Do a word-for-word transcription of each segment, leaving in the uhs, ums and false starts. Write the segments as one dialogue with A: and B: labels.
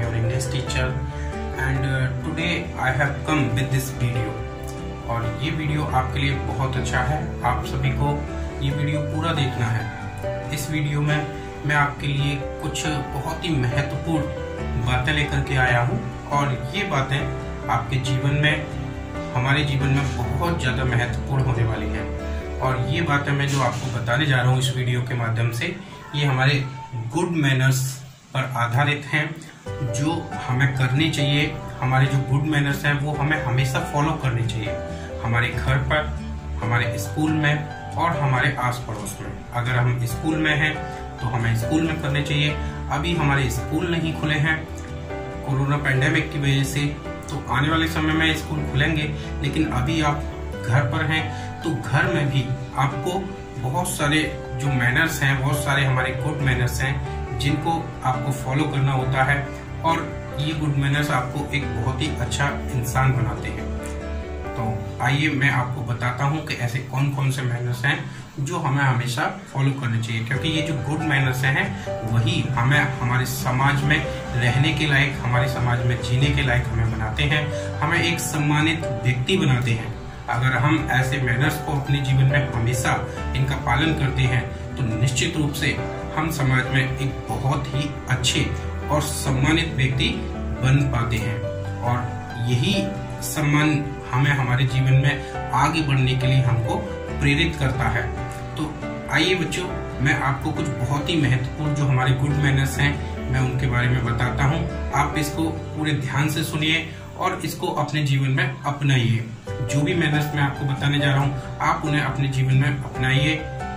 A: your English teacher and uh, today I have come with this video। और ये video आपके लिए बहुत अच्छा है, आप सभी को ये वीडियो पूरा देखना है। इस वीडियो में मैं आपके लिए कुछ बहुत ही महत्वपूर्ण बातें लेकर के आया हूँ और ये बातें आपके जीवन में, हमारे जीवन में बहुत ज़्यादा महत्वपूर्ण होने वाली है। और ये बातें मैं जो आपको बताने जा रहा हूँ इस वीडियो के माध्यम से, ये हमारे गुड मैनर्स पर आधारित हैं जो हमें करनी चाहिए। हमारे जो गुड मैनर्स हैं वो हमें हमेशा फॉलो करनी चाहिए, हमारे घर पर, हमारे स्कूल में और हमारे आस पड़ोस में। अगर हम स्कूल में हैं तो हमें स्कूल में करने चाहिए। अभी हमारे स्कूल नहीं खुले हैं कोरोना पैंडेमिक की वजह से, तो आने वाले समय में स्कूल खुलेंगे, लेकिन अभी आप घर पर हैं तो घर में भी आपको बहुत सारे जो मैनर्स हैं, बहुत सारे हमारे गुड मैनर्स हैं जिनको आपको फॉलो करना होता है और ये गुड मैनर्स आपको एक बहुत ही अच्छा इंसान बनाते हैं। तो आइए मैं आपको बताता हूँ कि ऐसे कौन कौन से मैनर्स हैं जो हमें हमेशा फॉलो करने चाहिए, क्योंकि ये जो गुड मैनर्स हैं वही हमें हमारे समाज में रहने के लायक, हमारे समाज में जीने के लायक हमें बनाते हैं, हमें एक सम्मानित व्यक्ति बनाते हैं। अगर हम ऐसे मैनर्स को अपने जीवन में हमेशा इनका पालन करते हैं तो निश्चित रूप से हम समाज में एक बहुत ही अच्छे और सम्मानित व्यक्ति बन पाते हैं और यही सम्मान हमें हमारे जीवन में आगे बढ़ने के लिए हमको प्रेरित करता है। तो आइए बच्चों, मैं आपको कुछ बहुत ही महत्वपूर्ण जो हमारे गुड मैनर्स हैं मैं उनके बारे में बताता हूँ। आप इसको पूरे ध्यान से सुनिए और इसको अपने जीवन में अपनाइए। जो भी मैनर्स मैं आपको बताने जा रहा हूँ आप उन्हें अपने जीवन में अपनाइए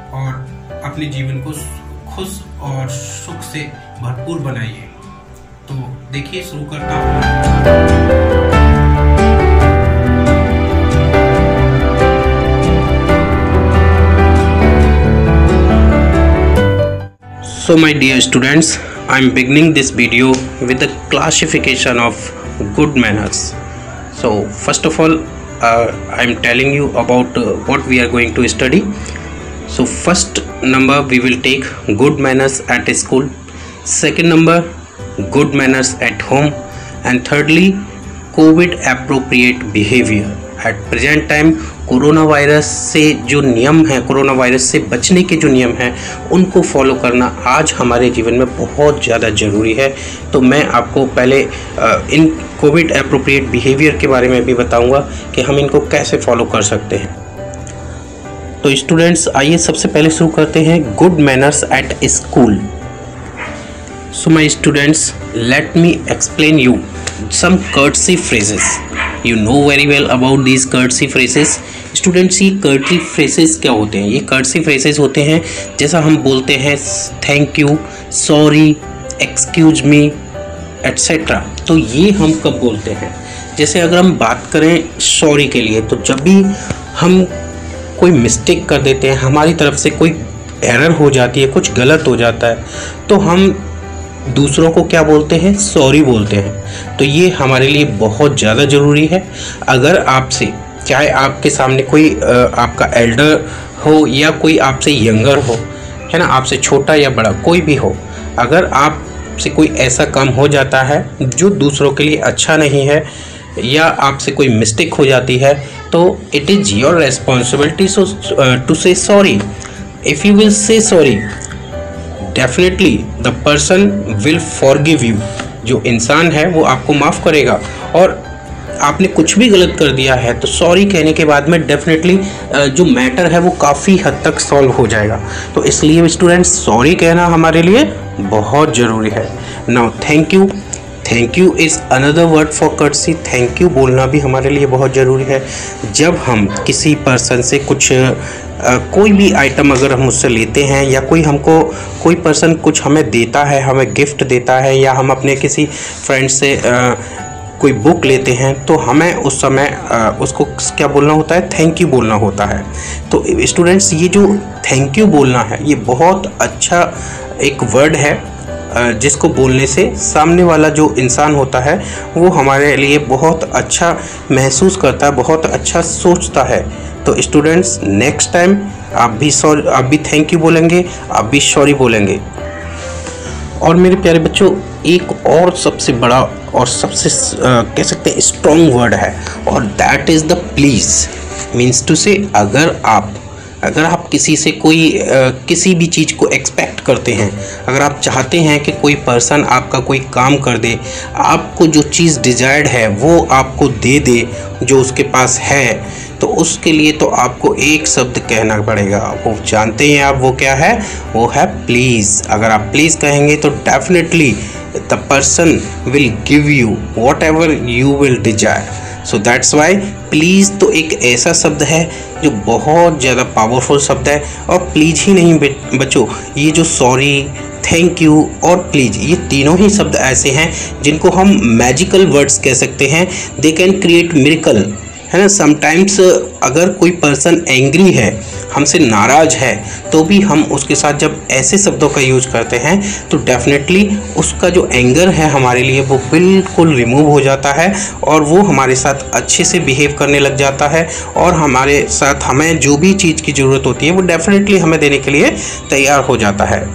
A: और अपने जीवन को खुश और सुख से भरपूर बनाइए। तो देखिए, शुरू करता हूँ। So my dear students, I am beginning this video with the classification of good manners. So first of all, uh, I am telling you about uh, what we are going to study. So first number we will take good manners at school, second number good manners at home, and thirdly COVID appropriate behavior. At present time corona virus से जो नियम है, corona virus से बचने के जो नियम हैं उनको फॉलो करना आज हमारे जीवन में बहुत ज़्यादा ज़रूरी है। तो मैं आपको पहले इन कोविड एप्रोप्रिएट बिहेवियर के बारे में भी बताऊंगा कि हम इनको कैसे फॉलो कर सकते हैं। तो स्टूडेंट्स, आइए सबसे पहले शुरू करते हैं good manners at school. So my students, let me explain you some courtesy phrases. You know very well about these courtesy phrases. Students, ये courtesy phrases क्या होते हैं? ये courtesy phrases होते हैं जैसा हम बोलते हैं thank you, sorry, excuse me, et cetera. तो ये हम कब बोलते हैं? जैसे अगर हम बात करें sorry के लिए, तो जब भी हम कोई मिस्टेक कर देते हैं, हमारी तरफ से कोई एरर हो जाती है, कुछ गलत हो जाता है, तो हम दूसरों को क्या बोलते हैं? सॉरी बोलते हैं। तो ये हमारे लिए बहुत ज़्यादा ज़रूरी है। अगर आपसे, चाहे आपके सामने कोई आपका एल्डर हो या कोई आपसे यंगर हो, है ना, आपसे छोटा या बड़ा कोई भी हो, अगर आपसे कोई ऐसा काम हो जाता है जो दूसरों के लिए अच्छा नहीं है या आपसे कोई मिस्टेक हो जाती है, तो it is your responsibility to say sorry. If you will say sorry, definitely the person will forgive you. जो इंसान है वो आपको माफ़ करेगा। और आपने कुछ भी गलत कर दिया है तो सॉरी कहने के बाद में डेफिनेटली जो मैटर है वो काफ़ी हद तक सॉल्व हो जाएगा। तो इसलिए स्टूडेंट्स, सॉरी कहना हमारे लिए बहुत ज़रूरी है। Now thank you, thank you is another word for courtesy. Thank you बोलना भी हमारे लिए बहुत ज़रूरी है। जब हम किसी पर्सन से कुछ Uh, कोई भी आइटम अगर हम उससे लेते हैं या कोई हमको कोई पर्सन कुछ हमें देता है, हमें गिफ्ट देता है, या हम अपने किसी फ्रेंड से uh, कोई बुक लेते हैं, तो हमें उस समय uh, उसको क्या बोलना होता है? थैंक यू बोलना होता है। तो स्टूडेंट्स, ये जो थैंक यू बोलना है ये बहुत अच्छा एक वर्ड है जिसको बोलने से सामने वाला जो इंसान होता है वो हमारे लिए बहुत अच्छा महसूस करता है, बहुत अच्छा सोचता है। तो स्टूडेंट्स, नेक्स्ट टाइम आप भी सॉरी, आप भी थैंक यू बोलेंगे, आप भी सॉरी बोलेंगे। और मेरे प्यारे बच्चों, एक और सबसे बड़ा और सबसे कह सकते हैं स्ट्रॉन्ग वर्ड है, और that is the please. Means to say अगर आप अगर आप किसी से कोई आ, किसी भी चीज़ को एक्सपेक्ट करते हैं, अगर आप चाहते हैं कि कोई पर्सन आपका कोई काम कर दे, आपको जो चीज़ डिज़ायर्ड है वो आपको दे दे जो उसके पास है, तो उसके लिए तो आपको एक शब्द कहना पड़ेगा। वो जानते हैं आप, वो क्या है? वो है प्लीज़। अगर आप प्लीज़ कहेंगे तो definitely the person will give you whatever you will desire. So that's why please तो एक ऐसा शब्द है जो बहुत ज़्यादा पावरफुल शब्द है। और प्लीज़ ही नहीं बच्चों, ये जो सॉरी, थैंक यू और प्लीज़, ये तीनों ही शब्द ऐसे हैं जिनको हम मैजिकल वर्ड्स कह सकते हैं। दे कैन क्रिएट मिरेकल, है ना। समटाइम्स अगर कोई पर्सन एंग्री है, हमसे नाराज़ है, तो भी हम उसके साथ जब ऐसे शब्दों का यूज करते हैं तो डेफिनेटली उसका जो एंगर है हमारे लिए वो बिल्कुल रिमूव हो जाता है, और वो हमारे साथ अच्छे से बिहेव करने लग जाता है, और हमारे साथ हमें जो भी चीज़ की ज़रूरत होती है वो डेफिनेटली हमें देने के लिए तैयार हो जाता है।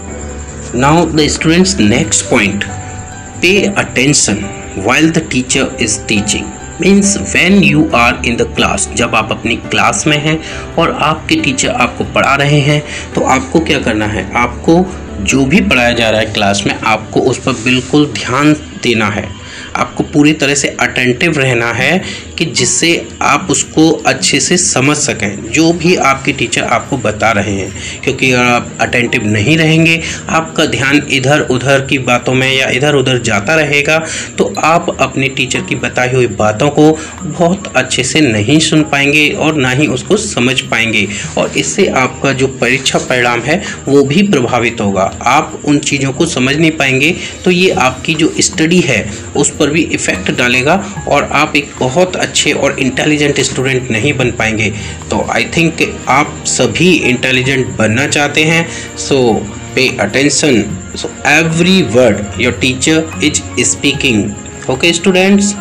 A: Now the students, next point, pay attention while the teacher is teaching। Means when you are in the class, जब आप अपनी क्लास में हैं और आपके टीचर आपको पढ़ा रहे हैं, तो आपको क्या करना है? आपको जो भी पढ़ाया जा रहा है क्लास में, आपको उस पर बिल्कुल ध्यान देना है। आपको पूरी तरह से अटेंटिव रहना है कि जिससे आप उसको अच्छे से समझ सकें जो भी आपके टीचर आपको बता रहे हैं। क्योंकि अगर आप अटेंटिव नहीं रहेंगे, आपका ध्यान इधर उधर की बातों में या इधर उधर जाता रहेगा, तो आप अपने टीचर की बताई हुई बातों को बहुत अच्छे से नहीं सुन पाएंगे और ना ही उसको समझ पाएंगे, और इससे आपका जो परीक्षा परिणाम है वो भी प्रभावित होगा। आप उन चीज़ों को समझ नहीं पाएंगे, तो ये आपकी जो स्टडी है उस पर भी इफ़ेक्ट डालेगा और आप एक बहुत अच्छे और इंटेलिजेंट स्टूडेंट नहीं बन पाएंगे। तो आई थिंक आप सभी इंटेलिजेंट बनना चाहते हैं, so pay attention, so every word your teacher is speaking. Okay students,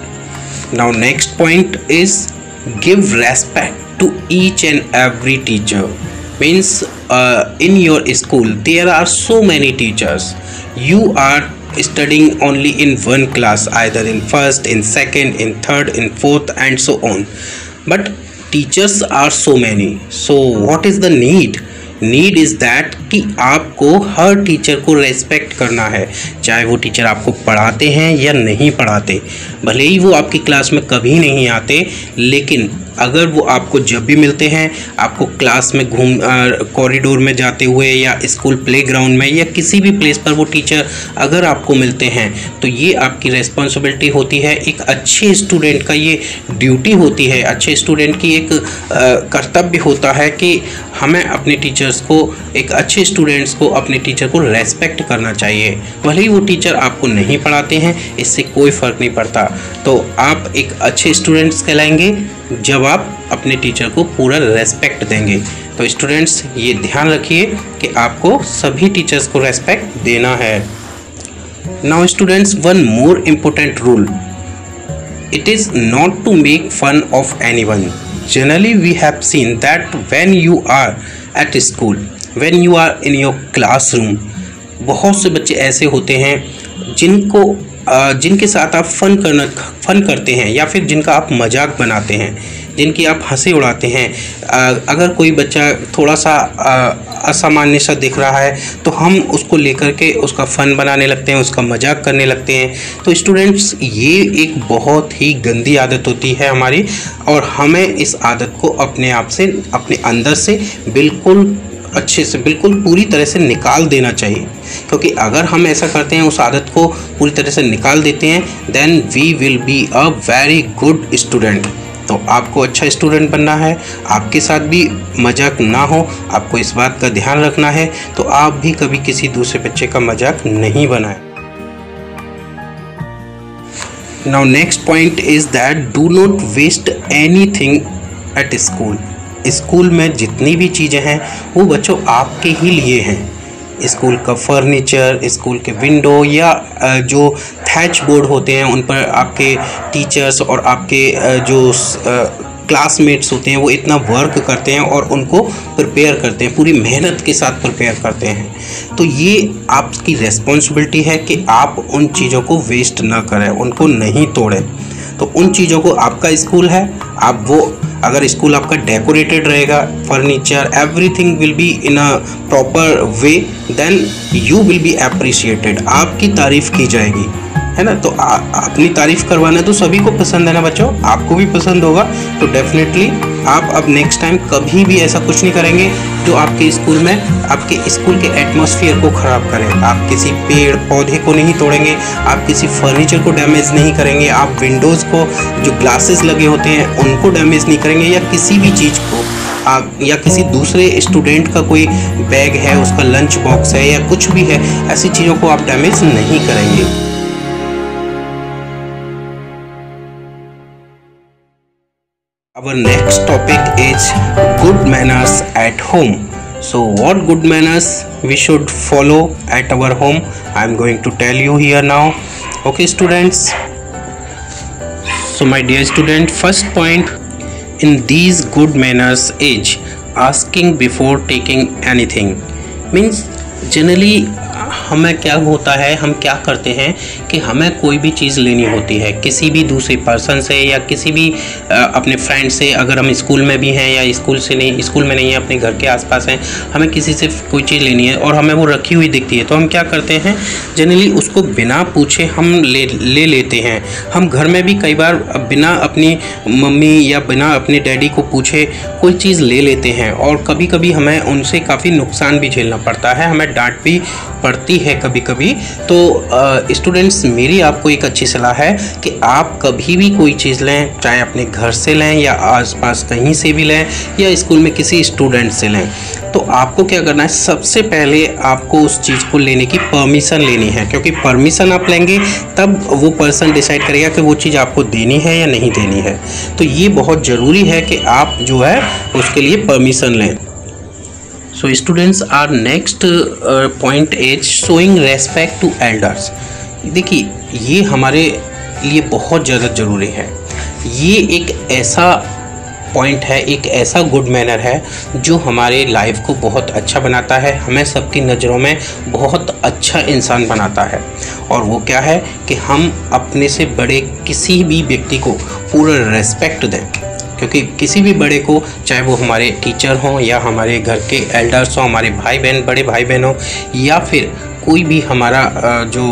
A: now next point is give respect to each and every teacher. means uh, in your school there are so many teachers, you are studying only in one class, either in first, in second, in third, in fourth and so on, but teachers are so many, so what is the need? Need is that कि आपको हर teacher को respect करना है, चाहे वो teacher आपको पढ़ाते हैं या नहीं पढ़ाते, भले ही वो आपकी क्लास में कभी नहीं आते, लेकिन अगर वो आपको जब भी मिलते हैं, आपको क्लास में घूम कॉरिडोर में जाते हुए या स्कूल प्लेग्राउंड में या किसी भी प्लेस पर वो टीचर अगर आपको मिलते हैं, तो ये आपकी रेस्पॉन्सिबिलिटी होती है। एक अच्छे स्टूडेंट का ये ड्यूटी होती है, अच्छे स्टूडेंट की एक कर्तव्य होता है कि हमें अपने टीचर्स को, एक अच्छे स्टूडेंट्स को अपने टीचर को रेस्पेक्ट करना चाहिए। भले ही वो टीचर आपको नहीं पढ़ाते हैं, इससे कोई फ़र्क नहीं पड़ता। तो आप एक अच्छे स्टूडेंट्स कहलाएंगे जब आप अपने टीचर को पूरा रेस्पेक्ट देंगे। तो स्टूडेंट्स ये ध्यान रखिए कि आपको सभी टीचर्स को रेस्पेक्ट देना है। Now students, one more important rule, it is not to make fun of anyone. Generally we have seen that when you are at school, when you are in your classroom, बहुत से बच्चे ऐसे होते हैं जिनको जिनके साथ आप फन करना फन करते हैं या फिर जिनका आप मजाक बनाते हैं, जिनकी आप हंसी उड़ाते हैं। अगर कोई बच्चा थोड़ा सा असामान्य सा दिख रहा है तो हम उसको लेकर के उसका फ़न बनाने लगते हैं, उसका मजाक करने लगते हैं। तो स्टूडेंट्स ये एक बहुत ही गंदी आदत होती है हमारी, और हमें इस आदत को अपने आप से, अपने अंदर से बिल्कुल अच्छे से, बिल्कुल पूरी तरह से निकाल देना चाहिए। क्योंकि अगर हम ऐसा करते हैं, उस आदत को पूरी तरह से निकाल देते हैं, then we will be a very good student. तो आपको अच्छा स्टूडेंट बनना है, आपके साथ भी मजाक ना हो, आपको इस बात का ध्यान रखना है, तो आप भी कभी किसी दूसरे बच्चे का मजाक नहीं बनाएं। Now next point is that do not waste anything at school. School में जितनी भी चीज़ें हैं वो बच्चों आपके ही लिए हैं। स्कूल का फर्नीचर, स्कूल के विंडो या जो थैच बोर्ड होते हैं उन पर आपके टीचर्स और आपके जो क्लासमेट्स होते हैं वो इतना वर्क करते हैं और उनको प्रिपेयर करते हैं, पूरी मेहनत के साथ प्रिपेयर करते हैं। तो ये आपकी रिस्पॉन्सिबिलिटी है कि आप उन चीज़ों को वेस्ट ना करें, उनको नहीं तोड़ें। तो उन चीज़ों को, आपका स्कूल है, आप वो अगर स्कूल आपका डेकोरेटेड रहेगा, furniture everything will be in a proper way, then you will be appreciated, आपकी तारीफ़ की जाएगी, है ना। तो आ, अपनी तारीफ़ करवाना तो सभी को पसंद है ना बच्चों, आपको भी पसंद होगा। तो डेफिनेटली आप अब नेक्स्ट टाइम कभी भी ऐसा कुछ नहीं करेंगे जो आपके स्कूल में, आपके स्कूल के एटमॉस्फेयर को ख़राब करे। आप किसी पेड़ पौधे को नहीं तोड़ेंगे, आप किसी फर्नीचर को डैमेज नहीं करेंगे, आप विंडोज़ को, जो ग्लासेस लगे होते हैं उनको डैमेज नहीं करेंगे, या किसी भी चीज़ को आप, या किसी दूसरे स्टूडेंट का कोई बैग है, उसका लंच बॉक्स है या कुछ भी है, ऐसी चीज़ों को आप डैमेज नहीं करेंगे। Our next topic is good manners at home. So what good manners we should follow at our home, I am going to tell you here now. Okay students, so my dear student, first point in these good manners is asking before taking anything. Means generally हमें क्या होता है, हम क्या करते हैं कि हमें कोई भी चीज़ लेनी होती है किसी भी दूसरे पर्सन से या किसी भी अपने फ्रेंड से, अगर हम स्कूल में भी हैं या स्कूल से नहीं, स्कूल में नहीं है, अपने घर के आसपास हैं, हमें किसी से कोई चीज़ लेनी है और हमें वो रखी हुई दिखती है, तो हम क्या करते हैं, जनरली उसको बिना पूछे हम ले ले लेते हैं। हम घर में भी कई बार बिना अपनी मम्मी या बिना अपने डैडी को पूछे कोई चीज़ ले लेते हैं, और कभी कभी हमें उनसे काफ़ी नुकसान भी झेलना पड़ता है, हमें डांट भी पड़ती है कभी कभी। तो स्टूडेंट्स, मेरी आपको एक अच्छी सलाह है कि आप कभी भी कोई चीज़ लें, चाहे अपने घर से लें या आसपास कहीं से भी लें या स्कूल में किसी स्टूडेंट से लें, तो आपको क्या करना है, सबसे पहले आपको उस चीज़ को लेने की परमिशन लेनी है, क्योंकि परमिशन आप लेंगे तब वो पर्सन डिसाइड करेगा कि वो चीज़ आपको देनी है या नहीं देनी है। तो ये बहुत ज़रूरी है कि आप जो है उसके लिए परमिशन लें। So students, our next uh, point is showing respect to elders. देखिए, ये हमारे लिए बहुत ज़्यादा ज़रूरी है। ये एक ऐसा पॉइंट है, एक ऐसा गुड मैनर है जो हमारे लाइफ को बहुत अच्छा बनाता है, हमें सबकी नज़रों में बहुत अच्छा इंसान बनाता है। और वो क्या है कि हम अपने से बड़े किसी भी व्यक्ति को पूरा रेस्पेक्ट दें, क्योंकि किसी भी बड़े को, चाहे वो हमारे टीचर हों या हमारे घर के एल्डर्स हों, हमारे भाई बहन, बड़े भाई बहन हों, या फिर कोई भी हमारा जो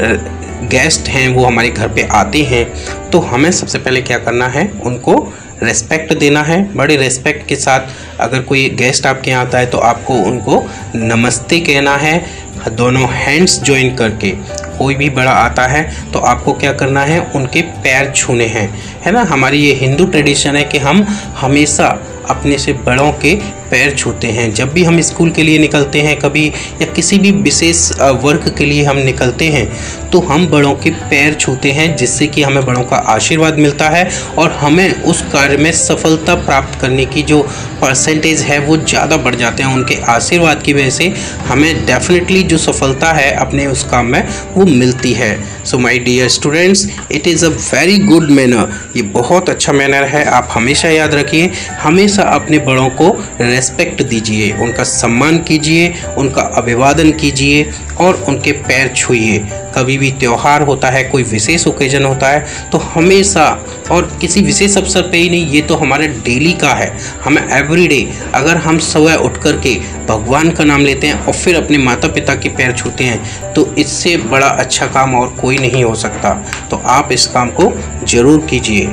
A: गेस्ट हैं वो हमारे घर पे आते हैं, तो हमें सबसे पहले क्या करना है, उनको रेस्पेक्ट देना है। बड़े रेस्पेक्ट के साथ अगर कोई गेस्ट आपके यहाँ आता है तो आपको उनको नमस्ते कहना है, दोनों हैंड्स जॉइन करके। कोई भी बड़ा आता है तो आपको क्या करना है, उनके पैर छूने हैं, है ना। हमारी ये हिंदू ट्रेडिशन है कि हम हमेशा अपने से बड़ों के पैर छूते हैं। जब भी हम स्कूल के लिए निकलते हैं कभी, या किसी भी विशेष वर्क के लिए हम निकलते हैं, तो हम बड़ों के पैर छूते हैं, जिससे कि हमें बड़ों का आशीर्वाद मिलता है और हमें उस कार्य में सफलता प्राप्त करने की जो परसेंटेज है वो ज़्यादा बढ़ जाते हैं। उनके आशीर्वाद की वजह से हमें डेफिनेटली जो सफलता है अपने उस काम में वो मिलती है। So my dear students, it is a very good manner. ये बहुत अच्छा मैनर है, आप हमेशा याद रखिए। हमेशा अपने बड़ों को रेस्पेक्ट दीजिए, उनका सम्मान कीजिए, उनका अभिवादन कीजिए और उनके पैर छूइए। कभी भी त्यौहार होता है, कोई विशेष ओकेजन होता है, तो हमेशा, और किसी विशेष अवसर पे ही नहीं, ये तो हमारे डेली का है। हमें एवरीडे, अगर हम सुबह उठ कर के भगवान का नाम लेते हैं और फिर अपने माता पिता के पैर छूते हैं, तो इससे बड़ा अच्छा काम और कोई नहीं हो सकता। तो आप इस काम को ज़रूर कीजिए।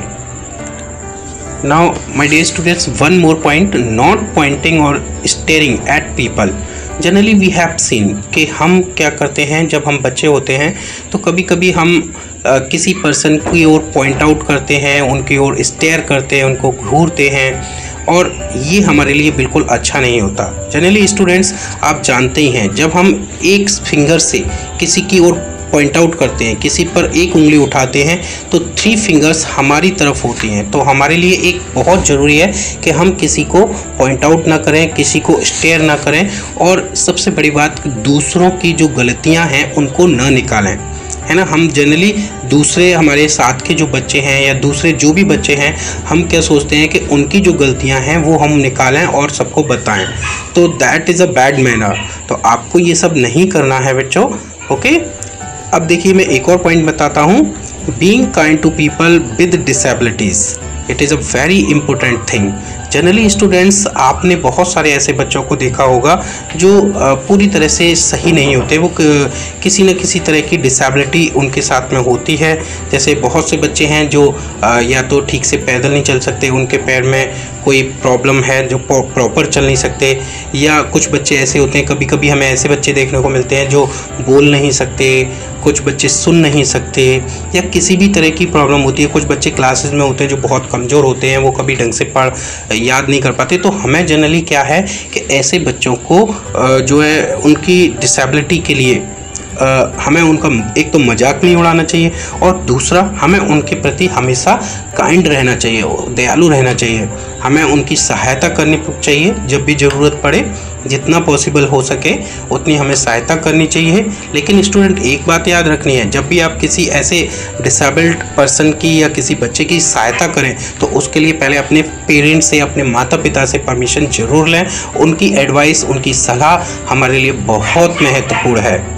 A: Now my dear students, one more point, not pointing or staring at people. Generally we have seen कि हम क्या करते हैं, जब हम बच्चे होते हैं तो कभी कभी हम आ, किसी पर्सन की ओर पॉइंट आउट करते हैं, उनकी ओर स्टेयर करते हैं, उनको घूरते हैं, और ये हमारे लिए बिल्कुल अच्छा नहीं होता। जनरली स्टूडेंट्स, आप जानते ही हैं, जब हम एक फिंगर से किसी की ओर पॉइंट आउट करते हैं, किसी पर एक उंगली उठाते हैं तो थ्री फिंगर्स हमारी तरफ होती हैं। तो हमारे लिए एक बहुत ज़रूरी है कि हम किसी को पॉइंट आउट ना करें, किसी को स्टेयर ना करें, और सबसे बड़ी बात दूसरों की जो गलतियां हैं उनको ना निकालें, है ना। हम जनरली दूसरे हमारे साथ के जो बच्चे हैं या दूसरे जो भी बच्चे हैं, हम क्या सोचते हैं कि उनकी जो गलतियां हैं वो हम निकालें और सबको बताएं, तो that is a bad manner. तो आपको ये सब नहीं करना है बच्चों, ओके। अब देखिए मैं एक और पॉइंट बताता हूँ, being kind to people with disabilities, it is a very important thing. Generally students, आपने बहुत सारे ऐसे बच्चों को देखा होगा जो पूरी तरह से सही नहीं होते, वो किसी न किसी तरह की डिसेबिलिटी उनके साथ में होती है। जैसे बहुत से बच्चे हैं जो या तो ठीक से पैदल नहीं चल सकते, उनके पैर में कोई प्रॉब्लम है जो प्रॉपर चल नहीं सकते, या कुछ बच्चे ऐसे होते हैं, कभी कभी हमें ऐसे बच्चे देखने को मिलते हैं जो बोल नहीं सकते, कुछ बच्चे सुन नहीं सकते, या किसी भी तरह की प्रॉब्लम होती है। कुछ बच्चे क्लासेस में होते हैं जो बहुत कमज़ोर होते हैं, वो कभी ढंग से पढ़ याद नहीं कर पाते। तो हमें जनरली क्या है कि ऐसे बच्चों को जो है उनकी डिसेबिलिटी के लिए आ, हमें उनका एक तो मजाक नहीं उड़ाना चाहिए, और दूसरा हमें उनके प्रति हमेशा काइंड रहना चाहिए, दयालु रहना चाहिए। हमें उनकी सहायता करनी चाहिए जब भी ज़रूरत पड़े, जितना पॉसिबल हो सके उतनी हमें सहायता करनी चाहिए। लेकिन स्टूडेंट, एक बात याद रखनी है, जब भी आप किसी ऐसे डिसेबल्ड पर्सन की या किसी बच्चे की सहायता करें तो उसके लिए पहले अपने पेरेंट्स से, अपने माता पिता से परमिशन ज़रूर लें। उनकी एडवाइस, उनकी सलाह हमारे लिए बहुत महत्वपूर्ण है।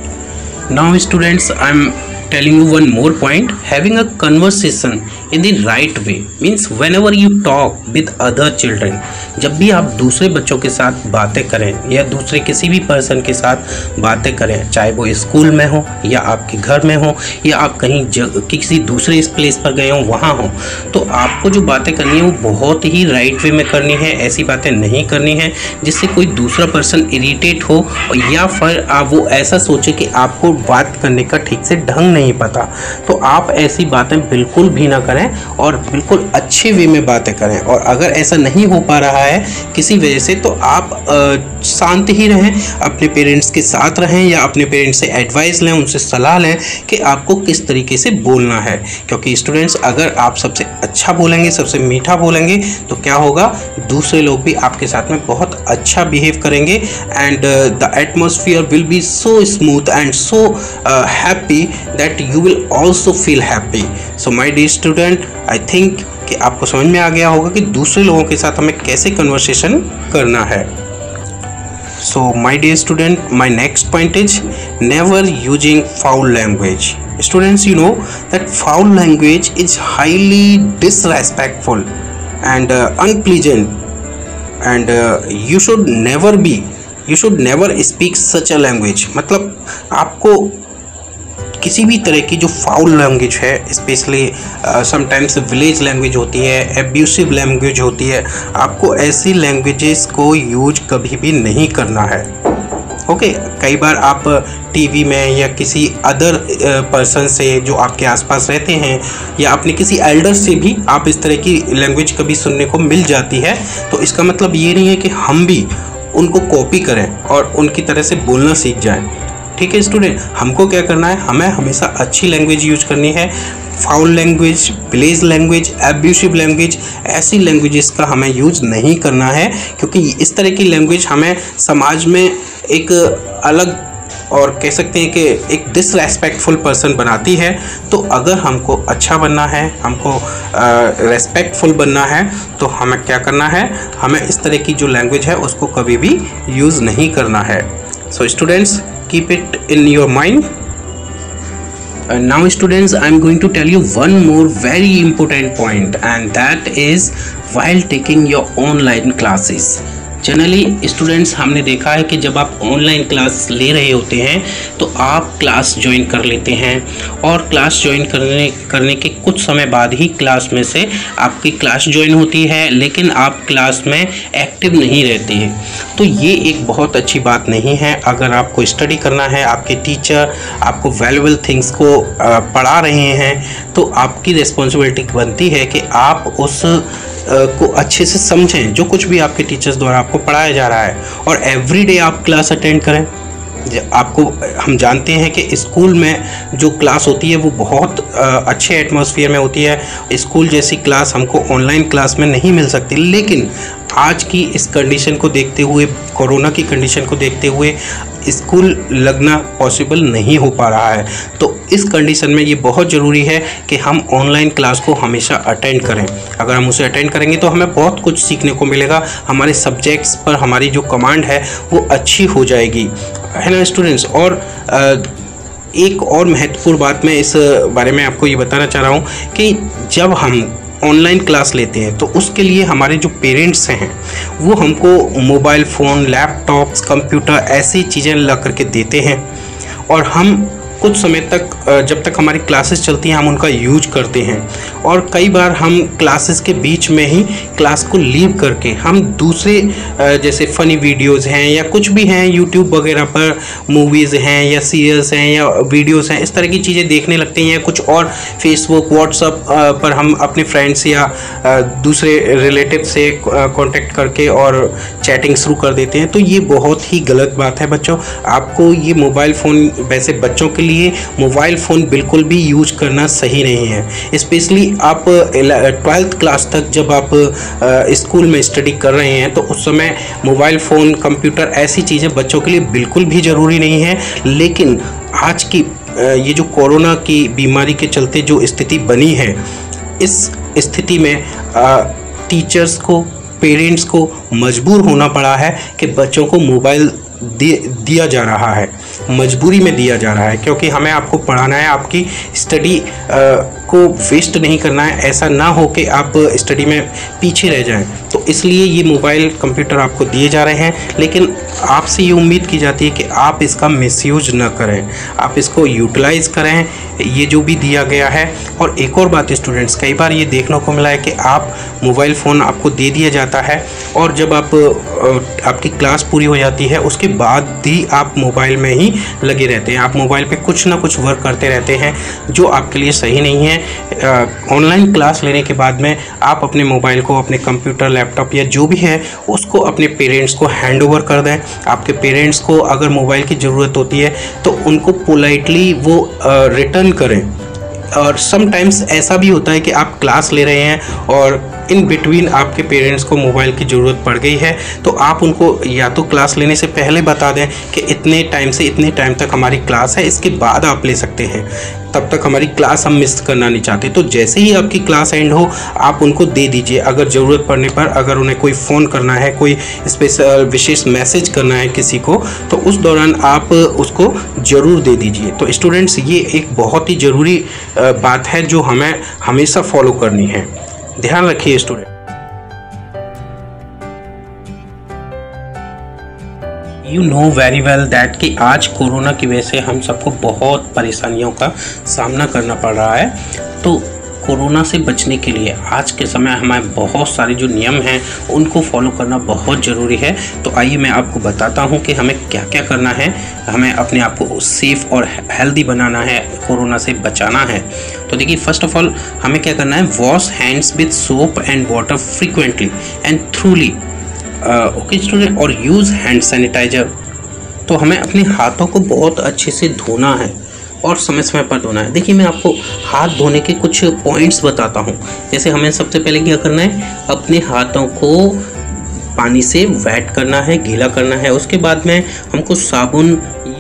A: Now students, I'm telling you one more point. Having a conversation in the right way means whenever you talk with other children, जब भी आप दूसरे बच्चों के साथ बातें करें या दूसरे किसी भी पर्सन के साथ बातें करें, चाहे वो स्कूल में हो या आपके घर में हो या आप कहीं किसी दूसरे प्लेस पर गए हो वहाँ हो, तो आपको जो बातें करनी है वो बहुत ही राइट वे में करनी है। ऐसी बातें नहीं करनी है जिससे कोई दूसरा पर्सन इरिटेट हो या फिर आप वो ऐसा सोचे कि आपको बात करने का ठीक से ढंग नहीं पता। तो आप ऐसी बातें बिल्कुल भी ना करें और बिल्कुल अच्छे वे में बातें करें। और अगर ऐसा नहीं हो पा रहा है किसी वजह से, तो आप शांत ही रहें, अपने पेरेंट्स के साथ रहें या अपने पेरेंट्स से एडवाइस लें, उनसे सलाह लें कि आपको किस तरीके से बोलना है। क्योंकि स्टूडेंट्स, अगर आप सबसे अच्छा बोलेंगे, सबसे मीठा बोलेंगे, तो क्या होगा, दूसरे लोग भी आपके साथ में बहुत अच्छा बिहेव करेंगे and the atmosphere will be so smooth and so happy that you will also feel happy. So my dear student, I think कि आपको समझ में आ गया होगा कि दूसरे लोगों के साथ हमें कैसे कन्वर्सेशन करना है। So my dear student, my next point is never using foul language. Students, you know that foul language is highly disrespectful and uh, unpleasant and uh, you should never be you should never speak such a language। मतलब आपको किसी भी तरह की जो foul language है, specially sometimes village language होती है, एब्यूसिव लैंग्वेज होती है, आपको ऐसी लैंग्वेजेस को यूज कभी भी नहीं करना है। ओके okay, कई बार आप टीवी में या किसी अदर पर्सन से जो आपके आसपास रहते हैं या अपने किसी एल्डर से भी आप इस तरह की लैंग्वेज कभी सुनने को मिल जाती है। तो इसका मतलब ये नहीं है कि हम भी उनको कॉपी करें और उनकी तरह से बोलना सीख जाएं। ठीक है स्टूडेंट, हमको क्या करना है, हमें हमेशा अच्छी लैंग्वेज यूज करनी है। Foul language, village language, abusive language, ऐसी लैंग्वेजेस का हमें यूज नहीं करना है, क्योंकि इस तरह की लैंग्वेज हमें समाज में एक अलग और कह सकते हैं कि एक डिसरेस्पेक्टफुल पर्सन बनाती है। तो अगर हमको अच्छा बनना है, हमको रेस्पेक्टफुल बनना है, तो हमें क्या करना है, हमें इस तरह की जो लैंग्वेज है उसको कभी भी यूज़ नहीं करना है। So students, keep it in your mind. Uh, now students, I am going to tell you one more very important point, and that is while taking your online classes. Generally students, हमने देखा है कि जब आप online class ले रहे होते हैं तो आप क्लास ज्वाइन कर लेते हैं और क्लास ज्वाइन करने करने के कुछ समय बाद ही क्लास में से आपकी क्लास ज्वाइन होती है, लेकिन आप क्लास में एक्टिव नहीं रहते हैं। तो ये एक बहुत अच्छी बात नहीं है। अगर आपको स्टडी करना है, आपके टीचर आपको वैल्यूएबल थिंग्स को पढ़ा रहे हैं, तो आपकी रिस्पॉन्सिबिलिटी बनती है कि आप उस को अच्छे से समझें, जो कुछ भी आपके टीचर्स द्वारा आपको पढ़ाया जा रहा है, और एवरी डे आप क्लास अटेंड करें। आपको हम जानते हैं कि स्कूल में जो क्लास होती है वो बहुत अच्छे एटमॉस्फेयर में होती है। स्कूल जैसी क्लास हमको ऑनलाइन क्लास में नहीं मिल सकती, लेकिन आज की इस कंडीशन को देखते हुए, कोरोना की कंडीशन को देखते हुए स्कूल लगना पॉसिबल नहीं हो पा रहा है। तो इस कंडीशन में ये बहुत ज़रूरी है कि हम ऑनलाइन क्लास को हमेशा अटेंड करें। अगर हम उसे अटेंड करेंगे तो हमें बहुत कुछ सीखने को मिलेगा, हमारे सब्जेक्ट्स पर हमारी जो कमांड है वो अच्छी हो जाएगी, है ना स्टूडेंट्स। और एक और महत्वपूर्ण बात मैं इस बारे में आपको ये बताना चाह रहा हूँ कि जब हम ऑनलाइन क्लास लेते हैं तो उसके लिए हमारे जो पेरेंट्स हैं वो हमको मोबाइल फ़ोन, लैपटॉप्स, कंप्यूटर ऐसी चीज़ें ला करके देते हैं और हम कुछ समय तक, जब तक हमारी क्लासेस चलती हैं, हम उनका यूज करते हैं। और कई बार हम क्लासेस के बीच में ही क्लास को लीव करके हम दूसरे जैसे फ़नी वीडियोज़ हैं या कुछ भी हैं, यूट्यूब वगैरह पर मूवीज़ हैं या सीरियल्स हैं या वीडियोज़ हैं, इस तरह की चीज़ें देखने लगते हैं। या कुछ और फेसबुक, व्हाट्सएप पर हम अपने फ्रेंड्स या दूसरे रिलेटिव से कॉन्टेक्ट करके और चैटिंग शुरू कर देते हैं। तो ये बहुत ही गलत बात है बच्चों। आपको ये मोबाइल फ़ोन, वैसे बच्चों के लिए मोबाइल फ़ोन बिल्कुल भी यूज करना सही नहीं है। स्पेशली आप ट्वेल्थ क्लास तक जब आप स्कूल में स्टडी कर रहे हैं तो उस समय मोबाइल फ़ोन, कंप्यूटर ऐसी चीज़ें बच्चों के लिए बिल्कुल भी ज़रूरी नहीं है। लेकिन आज की ये जो कोरोना की बीमारी के चलते जो स्थिति बनी है, इस स्थिति में टीचर्स को, पेरेंट्स को मजबूर होना पड़ा है कि बच्चों को मोबाइल दिया जा रहा है, मजबूरी में दिया जा रहा है, क्योंकि हमें आपको पढ़ाना है, आपकी स्टडी को वेस्ट नहीं करना है। ऐसा ना हो कि आप स्टडी में पीछे रह जाएं। तो इसलिए ये मोबाइल, कंप्यूटर आपको दिए जा रहे हैं, लेकिन आपसे ये उम्मीद की जाती है कि आप इसका मिसयूज ना करें, आप इसको यूटिलाइज़ करें, ये जो भी दिया गया है। और एक और बात स्टूडेंट्स, कई बार ये देखने को मिला है कि आप मोबाइल फ़ोन आपको दे दिया जाता है और जब आप आपकी क्लास पूरी हो जाती है उसके बाद भी आप मोबाइल में ही लगे रहते हैं। आप मोबाइल पे कुछ ना कुछ वर्क करते रहते हैं जो आपके लिए सही नहीं है। ऑनलाइन क्लास लेने के बाद में आप अपने मोबाइल को, अपने कंप्यूटर, लैपटॉप या जो भी है उसको अपने पेरेंट्स को हैंड ओवर कर दें। आपके पेरेंट्स को अगर मोबाइल की ज़रूरत होती है तो उनको पोलाइटली वो रिटर्न करें। और समटाइम्स ऐसा भी होता है कि आप क्लास ले रहे हैं और इन बिटवीन आपके पेरेंट्स को मोबाइल की ज़रूरत पड़ गई है, तो आप उनको या तो क्लास लेने से पहले बता दें कि इतने टाइम से इतने टाइम तक हमारी क्लास है, इसके बाद आप ले सकते हैं, तब तक हमारी क्लास हम मिस करना नहीं चाहते। तो जैसे ही आपकी क्लास एंड हो आप उनको दे दीजिए। अगर ज़रूरत पड़ने पर, अगर उन्हें कोई फ़ोन करना है, कोई स्पेशल विशेष मैसेज करना है किसी को, तो उस दौरान आप उसको ज़रूर दे दीजिए। तो स्टूडेंट्स, ये एक बहुत ही ज़रूरी बात है जो हमें हमेशा फॉलो करनी है। ध्यान रखिए student. You know very well that कि आज कोरोना की वजह से हम सबको बहुत परेशानियों का सामना करना पड़ रहा है। तो कोरोना से बचने के लिए आज के समय हमें बहुत सारे जो नियम हैं उनको फॉलो करना बहुत ज़रूरी है। तो आइए मैं आपको बताता हूं कि हमें क्या क्या करना है। हमें अपने आप को सेफ़ और हेल्दी बनाना है, कोरोना से बचाना है। तो देखिए, फर्स्ट ऑफ ऑल हमें क्या करना है, wash hands with soap and water frequently and thoroughly, okay student, और यूज़ हैंड सैनिटाइजर। तो हमें अपने हाथों को बहुत अच्छे से धोना है और समय समय पर धोना है। देखिए, मैं आपको हाथ धोने के कुछ पॉइंट्स बताता हूँ। जैसे हमें सबसे पहले क्या करना है, अपने हाथों को पानी से वेट करना है, गीला करना है। उसके बाद में हमको साबुन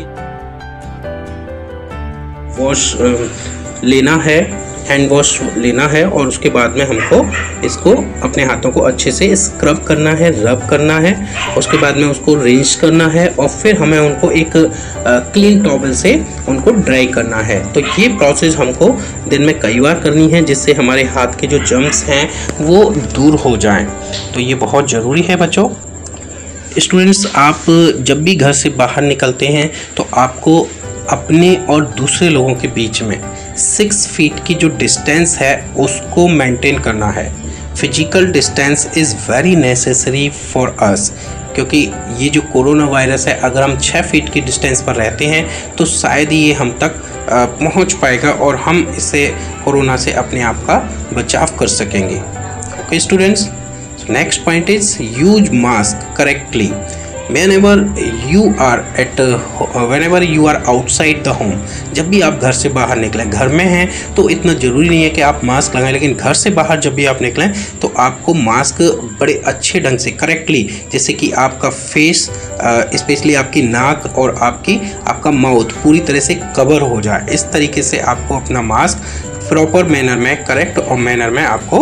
A: वॉश लेना है, हैंड वॉश लेना है, और उसके बाद में हमको इसको अपने हाथों को अच्छे से स्क्रब करना है, रब करना है। उसके बाद में उसको रिंस करना है और फिर हमें उनको एक क्लीन टॉवल से उनको ड्राई करना है। तो ये प्रोसेस हमको दिन में कई बार करनी है, जिससे हमारे हाथ के जो जर्म्स हैं वो दूर हो जाएं। तो ये बहुत ज़रूरी है बच्चों। स्टूडेंट्स, आप जब भी घर से बाहर निकलते हैं तो आपको अपने और दूसरे लोगों के बीच में सिक्स फीट की जो डिस्टेंस है उसको मेंटेन करना है। Physical distance is very necessary for us, क्योंकि ये जो कोरोना वायरस है, अगर हम छः फीट की डिस्टेंस पर रहते हैं तो शायद ये हम तक पहुंच पाएगा और हम इससे, कोरोना से अपने आप का बचाव कर सकेंगे। Okay students, next point is use mask correctly. whenever you are at whenever you are outside the home, जब भी आप घर से बाहर निकलें, घर में हैं तो इतना ज़रूरी नहीं है कि आप मास्क लगाएं, लेकिन घर से बाहर जब भी आप निकलें तो आपको मास्क बड़े अच्छे ढंग से करेक्टली, जैसे कि आपका फेस स्पेशली आपकी नाक और आपकी आपका माउथ पूरी तरह से कवर हो जाए, इस तरीके से आपको अपना मास्क प्रॉपर मैनर में, करेक्ट और मैनर में आपको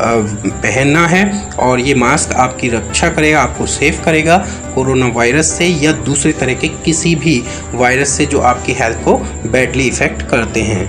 A: पहनना है। और ये मास्क आपकी रक्षा करेगा, आपको सेफ करेगा कोरोना वायरस से या दूसरे तरह के किसी भी वायरस से जो आपकी हेल्थ को बैडली इफ़ेक्ट करते हैं।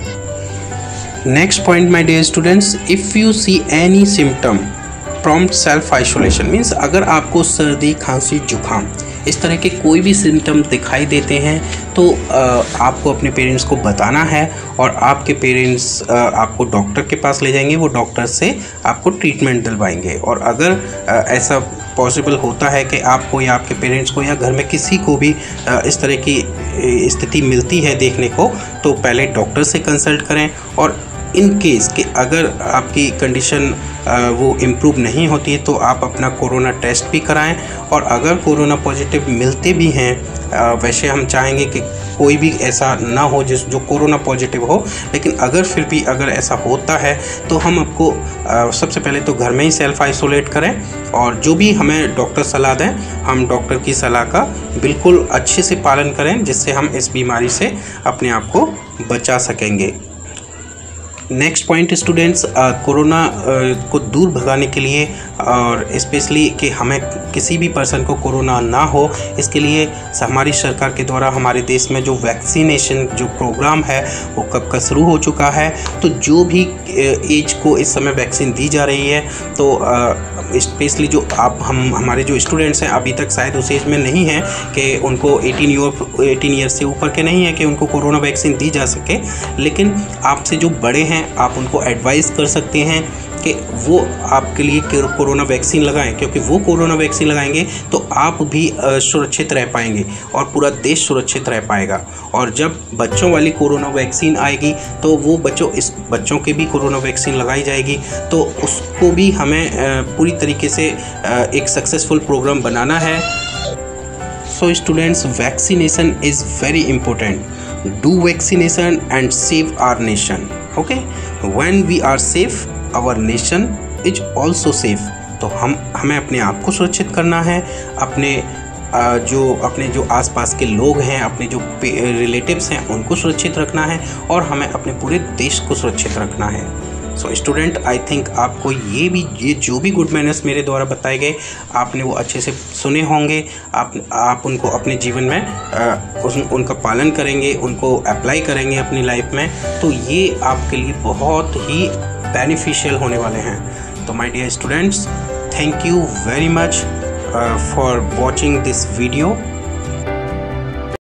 A: Next point my dear students, if you see any symptom prompt self isolation, means अगर आपको सर्दी, खांसी, जुकाम इस तरह के कोई भी सिम्टम दिखाई देते हैं तो आपको अपने पेरेंट्स को बताना है और आपके पेरेंट्स आपको डॉक्टर के पास ले जाएंगे, वो डॉक्टर से आपको ट्रीटमेंट दिलवाएंगे। और अगर ऐसा पॉसिबल होता है कि आपको या आपके पेरेंट्स को या घर में किसी को भी इस तरह की स्थिति मिलती है देखने को, तो पहले डॉक्टर से कंसल्ट करें। और इन केस कि अगर आपकी कंडीशन वो इम्प्रूव नहीं होती है तो आप अपना कोरोना टेस्ट भी कराएं। और अगर कोरोना पॉजिटिव मिलते भी हैं, वैसे हम चाहेंगे कि कोई भी ऐसा ना हो जिस जो कोरोना पॉजिटिव हो, लेकिन अगर फिर भी अगर ऐसा होता है तो हम आपको सबसे पहले तो घर में ही सेल्फ आइसोलेट करें और जो भी हमें डॉक्टर सलाह दें, हम डॉक्टर की सलाह का बिल्कुल अच्छे से पालन करें, जिससे हम इस बीमारी से अपने आप को बचा सकेंगे। नेक्स्ट पॉइंट स्टूडेंट्स, कोरोना को दूर भगाने के लिए और स्पेशली कि हमें किसी भी पर्सन को कोरोना ना हो, इसके लिए हमारी सरकार के द्वारा हमारे देश में जो वैक्सीनेशन जो प्रोग्राम है वो कब का शुरू हो चुका है। तो जो भी एज को इस समय वैक्सीन दी जा रही है, तो स्पेशली जो आप हम हमारे जो स्टूडेंट्स हैं अभी तक शायद उस एज में नहीं हैं कि उनको एटीन ईयर एटीन ईयर से ऊपर के नहीं है कि उनको कोरोना वैक्सीन दी जा सके, लेकिन आपसे जो बड़े हैं आप उनको एडवाइस कर सकते हैं कि वो आपके लिए कोरोना वैक्सीन लगाएं, क्योंकि वो कोरोना वैक्सीन लगाएंगे तो आप भी सुरक्षित रह पाएंगे और पूरा देश सुरक्षित रह पाएगा। और जब बच्चों वाली कोरोना वैक्सीन आएगी तो वो बच्चों इस बच्चों के भी कोरोना वैक्सीन लगाई जाएगी, तो उसको भी हमें पूरी तरीके से एक सक्सेसफुल प्रोग्राम बनाना है। So students, vaccination is very important. Do vaccination and save our nation. Okay? When we are safe, our nation is also safe. तो हम हमें अपने आप को सुरक्षित करना है, अपने जो अपने जो आसपास के लोग हैं, अपने जो रिलेटिव्स हैं उनको सुरक्षित रखना है और हमें अपने पूरे देश को सुरक्षित रखना है। सो स्टूडेंट, आई थिंक आपको ये भी ये जो भी गुड मैनर्स मेरे द्वारा बताए गए आपने वो अच्छे से सुने होंगे। आप आप उनको अपने जीवन में आ, उस, उनका पालन करेंगे, उनको अप्लाई करेंगे अपनी लाइफ में, तो ये आपके लिए बहुत ही बेनिफिशियल होने वाले हैं। तो my dear students, thank you very much for watching this video.